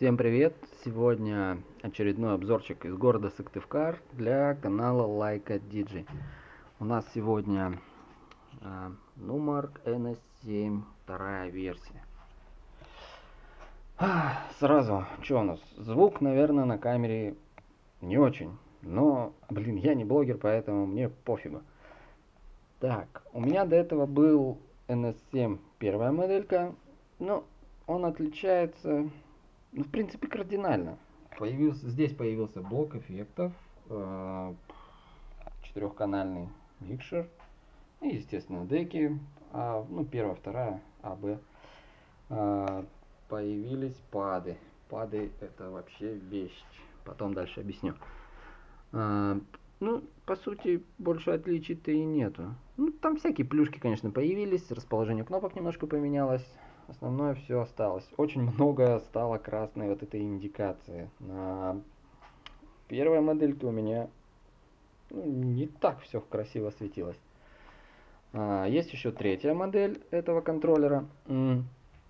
Всем привет! Сегодня очередной обзорчик из города Сыктывкар для канала Лайка Диджи. У нас сегодня Numark NS7, вторая версия. Сразу, что у нас? Звук, наверное, на камере не очень. Но, блин, я не блогер, поэтому мне пофигу. Так, у меня до этого был NS7 первая моделька. Но он отличается... Ну, в принципе, кардинально. Здесь появился блок эффектов, четырехканальный микшер, и, естественно, деки, первая, вторая, АБ. Появились пады. Пады это вообще вещь. Потом дальше объясню. Ну, по сути, больше отличий-то и нету. Ну, там всякие плюшки, конечно, появились, расположение кнопок немножко поменялось. Основное все осталось. Очень много стало красной вот этой индикации. На первой модельке у меня не так все красиво светилось. Есть еще третья модель этого контроллера. Ну,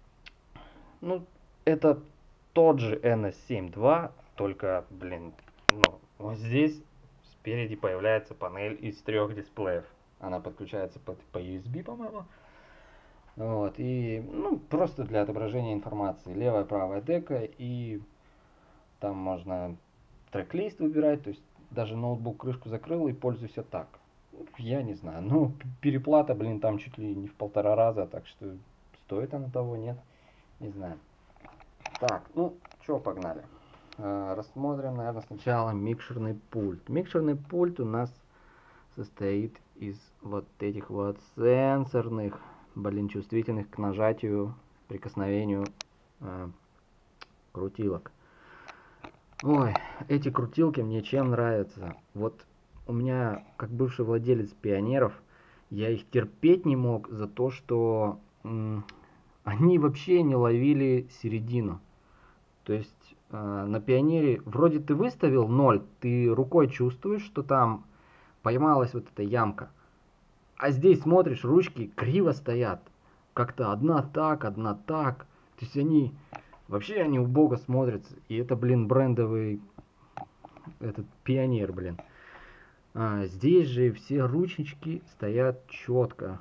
это тот же NS7 II, только, блин, вот здесь спереди появляется панель из 3 дисплеев. Она подключается по USB, по-моему. Вот, и, просто для отображения информации. Левая, правая дека, и там можно трек-лист выбирать, то есть даже ноутбук крышку закрыл и пользуйся так. Я не знаю, переплата, блин, там чуть ли не в 1,5 раза, так что стоит она того, нет, не знаю. Так, что, погнали. Рассмотрим, наверное, сначала микшерный пульт. Микшерный пульт у нас состоит из вот этих вот сенсорных, чувствительных к нажатию, прикосновению крутилок. Ой, эти крутилки мне чем нравятся. Вот у меня, как бывший владелец пионеров, я их терпеть не мог за то, что они вообще не ловили середину. То есть на пионере вроде ты выставил 0, ты рукой чувствуешь, что там поймалась вот эта ямка. А здесь смотришь, ручки криво стоят. Как-то одна так, одна так. То есть они убого смотрятся. И это, блин, брендовый этот пионер, блин. Здесь же все ручечки стоят четко.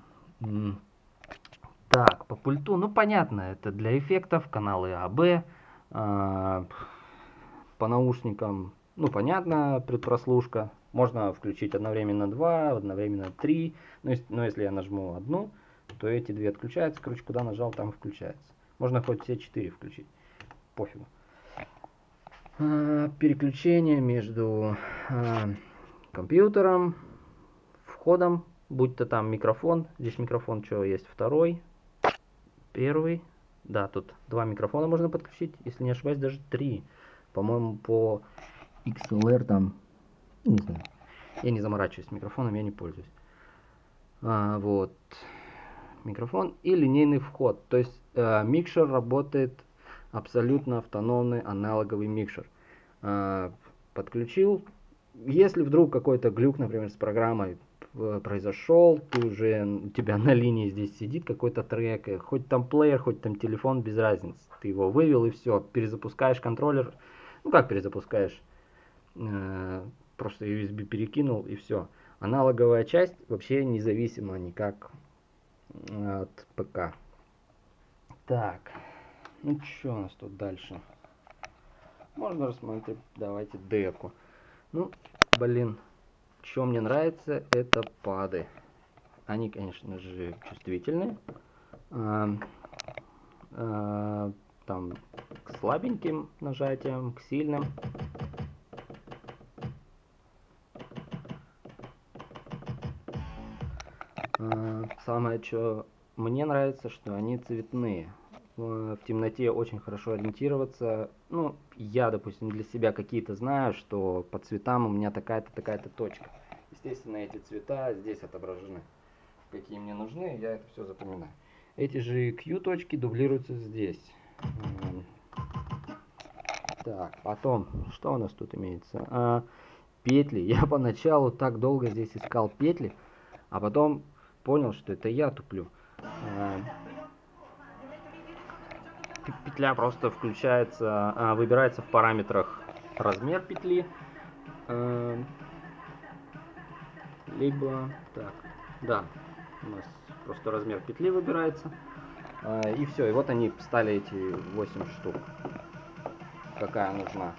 Так, по пульту, понятно, это для эффектов, каналы АБ. По наушникам, понятно, предпрослушка. Можно включить одновременно 2, одновременно 3. Но если я нажму одну, то эти две отключаются. Короче, куда нажал, там и включается. Можно хоть все 4 включить. Пофигу. Переключение между компьютером, входом, будь то там микрофон. Здесь микрофон, что есть, второй, первый. Да, тут 2 микрофона можно подключить, если не ошибаюсь, даже 3. По-моему, по XLR там, не знаю. Я не заморачиваюсь микрофоном, я не пользуюсь. Вот. Микрофон и линейный вход. То есть микшер работает абсолютно автономный аналоговый микшер. Подключил. Если вдруг какой-то глюк, например, с программой произошел, у тебя на линии здесь сидит какой-то трек, хоть там плеер, хоть там телефон, без разницы. Ты его вывел и все, перезапускаешь контроллер. Как перезапускаешь? Просто USB перекинул и все. Аналоговая часть вообще независима никак от ПК. Так, что у нас тут дальше? Можно рассмотреть, давайте деку. Что мне нравится, это пады. Они, конечно же, чувствительные. Там к слабеньким нажатиям, к сильным. Самое, что мне нравится, что они цветные. В темноте очень хорошо ориентироваться. Я, допустим, для себя какие-то знаю, что по цветам у меня такая-то, такая-то точка. Естественно, эти цвета здесь отображены. Какие мне нужны, я это все запоминаю. Эти же Q-точки дублируются здесь. Так, потом, что у нас тут имеется? Петли. Я поначалу так долго здесь искал петли, а потом понял, что это я туплю. петля просто включается, выбирается в параметрах размер петли, либо так, да, у нас просто размер петли выбирается, и все, и вот они стали эти 8 штук, какая нужна.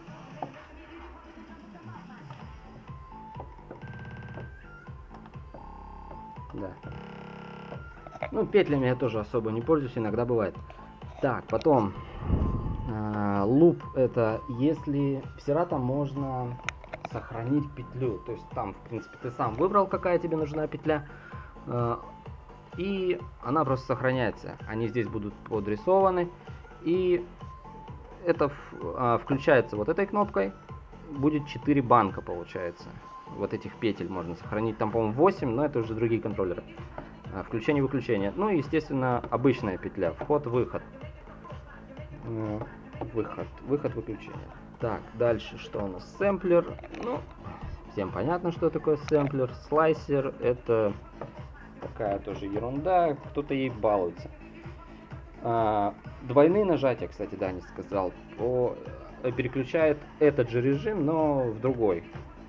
Да. Ну, петлями я тоже особо не пользуюсь, иногда бывает. Так, потом луп, это если в Serato можно сохранить петлю, то есть там, в принципе, ты сам выбрал, какая тебе нужна петля, и она просто сохраняется. Они здесь будут подрисованы, и это включается вот этой кнопкой, будет 4 банка получается. Вот этих петель можно сохранить, там, по-моему, 8, но это уже другие контроллеры. Включение-выключение. Ну и, естественно, обычная петля. Вход-выход. Выход-выключение. Так, дальше что у нас? Сэмплер. Ну, всем понятно, что такое сэмплер. Слайсер — это такая тоже ерунда. Кто-то ей балуется. Двойные нажатия, кстати, да, не сказал. Переключает этот же режим, но в другой.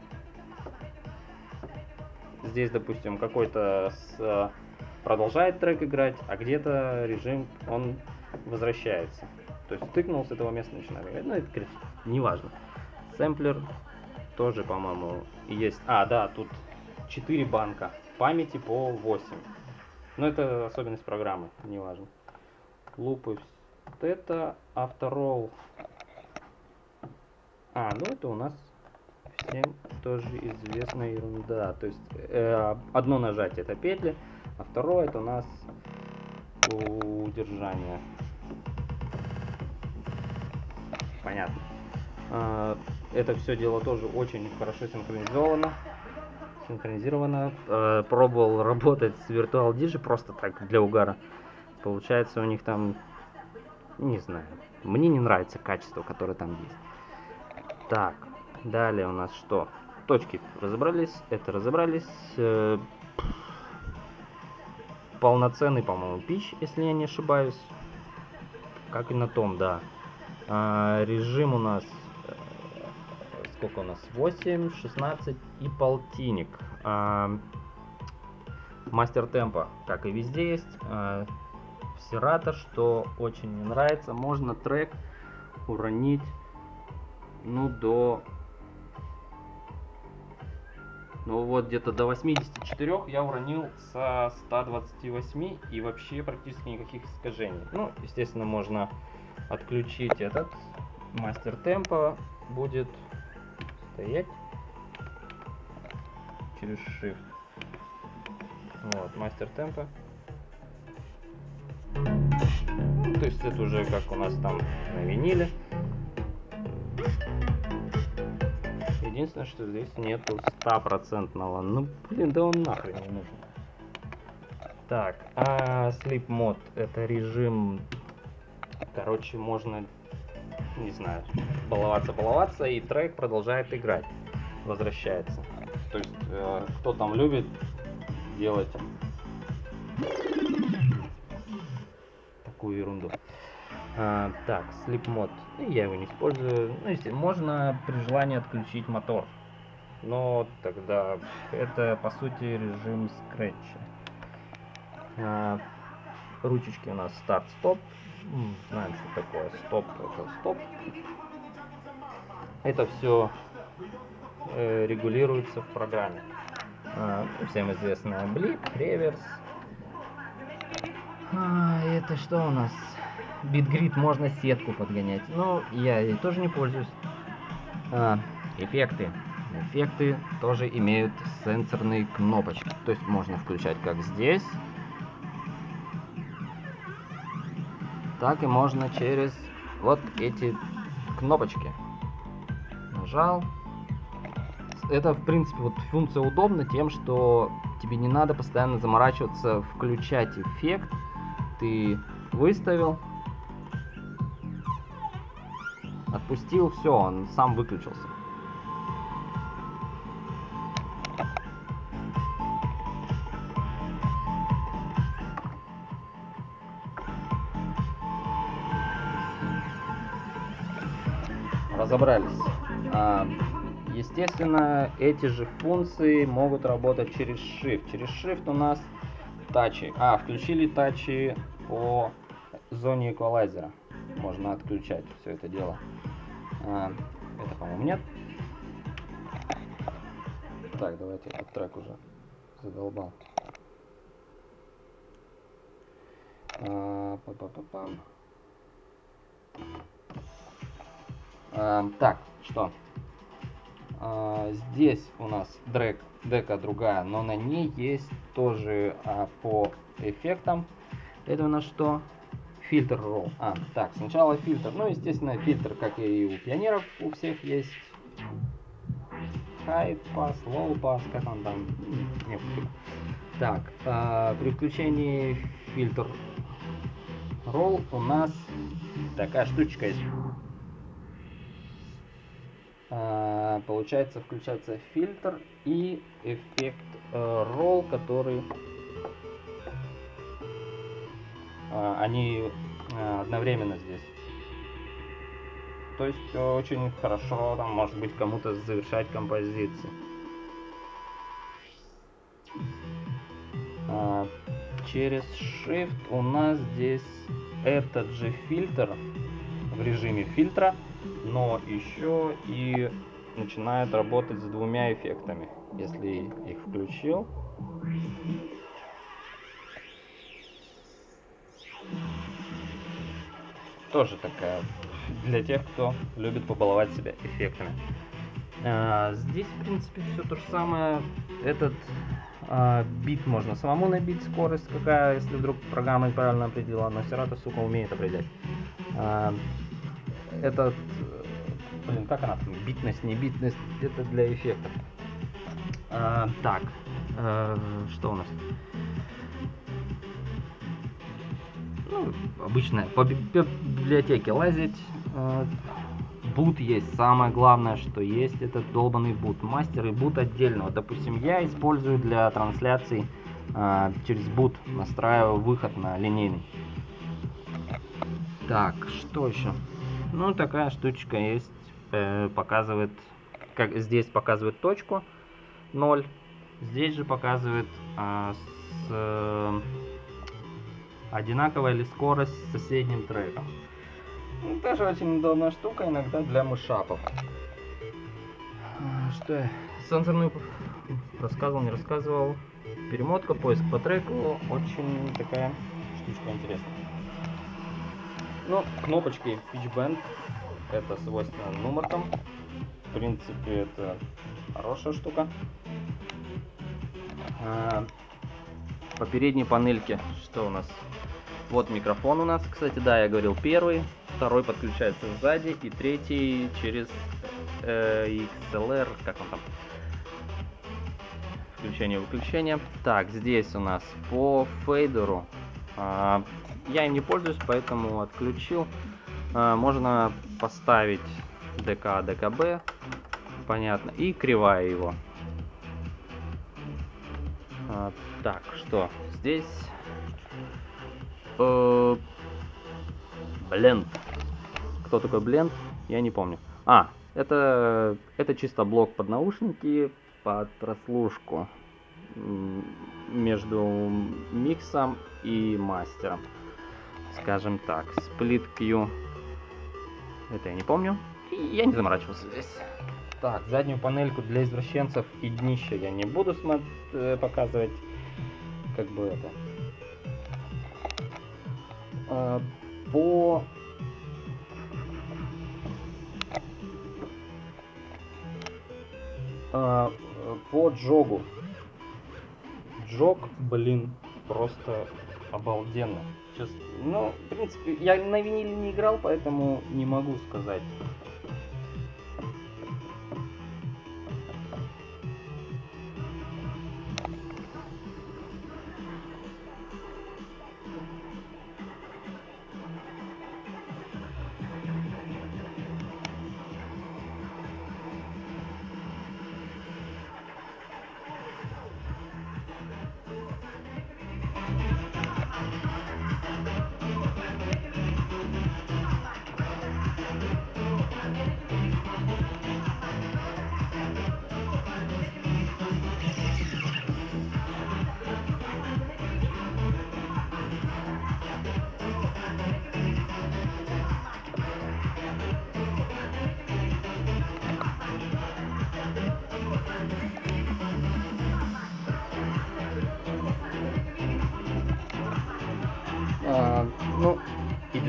Здесь, допустим, какой-то продолжает трек играть, а где-то режим он возвращается. То есть тыкнул с этого места, начинает играть. Ну, это, короче, неважно. Сэмплер тоже, по-моему, есть. Да, тут 4 банка памяти по 8. Но это особенность программы, неважно. Лупы вот это, Afterroll. Ну это у нас всем тоже известная ерунда. То есть одно нажатие это петли, а второе это у нас удержание. Понятно. Это все дело тоже очень хорошо синхронизировано. Пробовал работать с Virtual DJ просто так для угара. Получается у них там, не знаю, мне не нравится качество, которое там есть. Так, далее у нас что? Точки разобрались, это разобрались. Полноценный, по-моему, pitch, если я не ошибаюсь. Как и на том, да. Режим у нас, сколько у нас? 8, 16 и полтинник. Мастер темпа, как и везде есть. В Serato, что очень мне нравится, можно трек уронить, ну, вот где-то до 84 я уронил со 128 и вообще практически никаких искажений. Ну, естественно, можно отключить этот мастер темпа, будет стоять через Shift. Вот, мастер темпа. То есть это уже как у нас там на виниле. Единственное, что здесь нету 100%. Ну, блин, да он нахрен не нужен. Так, Sleep Mode — это режим, короче, можно, не знаю, баловаться, и трек продолжает играть, возвращается. То есть, кто там любит делать такую ерунду. Так, Sleep Mode, я его не использую. Ну, если можно при желании отключить мотор, но тогда это по сути режим скретча. Ручечки у нас старт-стоп. Знаем, что такое стоп, это стоп. Это все регулируется в программе. Всем известная блип, реверс. Это что у нас? BitGrid, можно сетку подгонять, но я ей тоже не пользуюсь. Эффекты. Эффекты тоже имеют сенсорные кнопочки, то есть можно включать как здесь, так и можно через вот эти кнопочки. Нажал. Это, в принципе, вот функция удобна тем, что тебе не надо постоянно заморачиваться, включать эффект. Ты выставил, отпустил, все, он сам выключился. разобрались. Естественно, эти же функции могут работать через Shift. Через Shift у нас тачи. Включили тачи по зоне эквалайзера. Можно отключать все это дело. Это, по-моему, нет. Так, давайте этот трек уже задолбал. Так, что? Здесь у нас дека другая, но на ней есть тоже по эффектам. Это у нас что? Фильтр Roll. Так, сначала фильтр. Ну, естественно, фильтр, как и у пионеров, у всех есть. High pass, low pass, как он там? Не помню. Так, при включении фильтр Roll у нас такая штучка есть. Получается, включается фильтр и эффект Roll, который они одновременно здесь. То есть очень хорошо, там, может быть, кому-то завершать композиции. Через Shift у нас здесь этот же фильтр в режиме фильтра, но еще и начинает работать с двумя эффектами. Если их включил. Тоже такая для тех, кто любит побаловать себя эффектами. Здесь, в принципе, все то же самое. Этот бит можно самому набить, скорость какая, если вдруг программа правильно определила, но Serato, сука, умеет определять. Этот, как она там, битность, не битность, это для эффектов. Так, что у нас? Ну, обычно по библиотеке лазить. Boot есть. Самое главное, что есть, это долбанный boot. Мастер и boot отдельно. Вот, допустим, я использую для трансляций через boot, настраиваю выход на линейный. Так, что еще? Ну, такая штучка есть. Показывает, как здесь показывает точку 0. Здесь же показывает одинаковая ли скорость с соседним треком. Ну, тоже очень удобная штука, иногда для мышапов. Что я? Сенсорную рассказывал, не рассказывал. Перемотка, поиск по треку. Очень такая штучка интересная. Ну, кнопочки Pitch Bend. Это свойственно нумеркам. В принципе, это хорошая штука. По передней панельке, что у нас? Вот микрофон у нас, кстати, да, я говорил первый, второй подключается сзади и третий через XLR, как он там? Включение-выключение. Так, здесь у нас по фейдеру, я им не пользуюсь, поэтому отключил. Можно поставить ДК, ДКБ, понятно, и кривая его. Так, что здесь? Бленд. Кто такой бленд? Я не помню. Это чисто блок под наушники, под прослушку между миксом и мастером. Скажем так, Split Q. Это я не помню. И я не заморачивался здесь. Так, заднюю панельку для извращенцев и днища я не буду показывать. Как бы это. По джогу. Джог, блин, просто обалденно. Сейчас, ну, в принципе, я на виниле не играл, поэтому не могу сказать.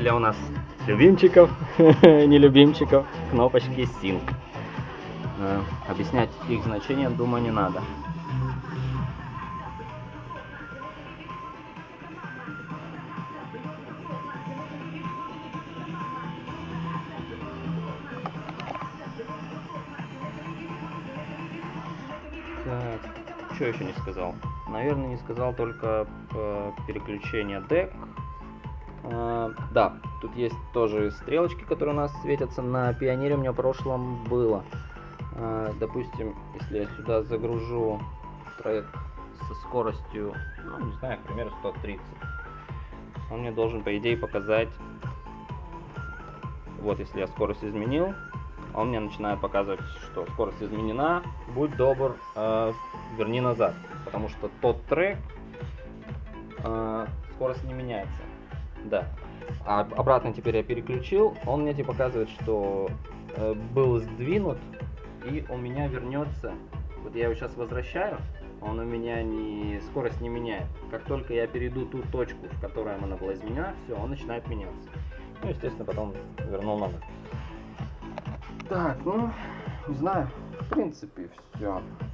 для у нас любимчиков, не любимчиков, кнопочки Sync. Объяснять их значение, думаю, не надо. Так, что еще не сказал? Наверное, не сказал только переключение DEC. Да, тут есть тоже стрелочки, которые у нас светятся. На Пионере у меня в прошлом было. Допустим, если я сюда загружу трек со скоростью, ну, не знаю, к примеру, 130, он мне должен, по идее, показать, вот, если я скорость изменил, он мне начинает показывать, что скорость изменена, будь добр, верни назад, потому что тот трек, скорость не меняется. Да. А обратно теперь я переключил, он мне типа показывает, что был сдвинут, и у меня вернется. Вот я его сейчас возвращаю, он у меня скорость не меняет. Как только я перейду ту точку, в которой она была изменена, все, он начинает меняться. Ну, естественно, потом вернул назад. Так, ну, не знаю, в принципе, все.